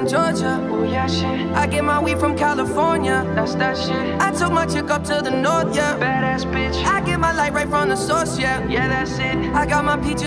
from Georgia. Oh yeah, shit. I get my weed from California. That's that shit. I took my chick up to the north, yeah. Badass bitch. I get my light right from the source, yeah. Yeah, that's it. I got my peaches